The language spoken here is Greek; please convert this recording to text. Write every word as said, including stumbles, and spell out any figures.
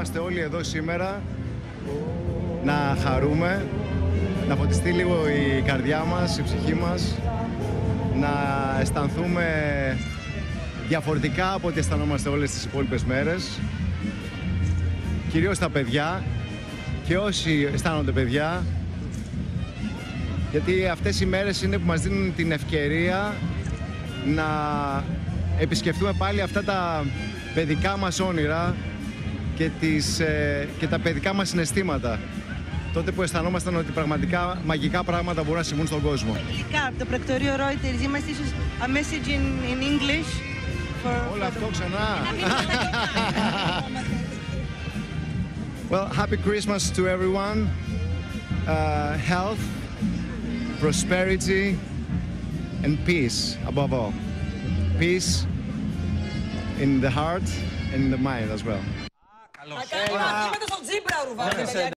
είμαστε όλοι εδώ σήμερα να χαρούμε, να φωτιστεί λίγο η καρδιά μας, η ψυχή μας, να αισθανθούμε διαφορετικά από ό,τι αισθανόμαστε όλες τις υπόλοιπες μέρες. Κυρίως τα παιδιά και όσοι αισθάνονται παιδιά, γιατί αυτές οι μέρες είναι που μας δίνουν την ευκαιρία να επισκεφτούμε πάλι αυτά τα παιδικά μας όνειρα και, τις, ε, και τα παιδικά μας συναισθήματα. Τότε που αισθανόμασταν ότι πραγματικά μαγικά πράγματα μπορούν να συμβούν στον κόσμο. Αγγλικά, από το πρακτορείο Reuters, είμαστε ίσως a message in, in English. For, Όλο for αυτό the... ξανά. Well, happy Christmas to everyone. Uh, health, prosperity and peace above all. Peace in the heart and in the mind as well. Καλώς. Είμαστε στον Τζίπρα, Ρουβά.